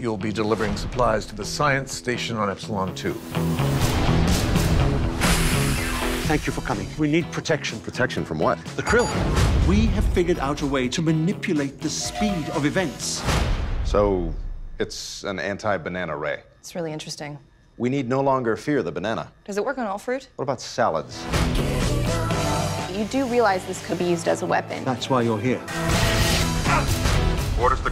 you'll be delivering supplies to the science station on Epsilon 2. Thank you for coming. We need protection. Protection from what? The krill. We have figured out a way to manipulate the speed of events. So, it's an anti-banana ray. It's really interesting. We need no longer fear the banana. Does it work on all fruit? What about salads? You do realize this could be used as a weapon. That's why you're here. Orders to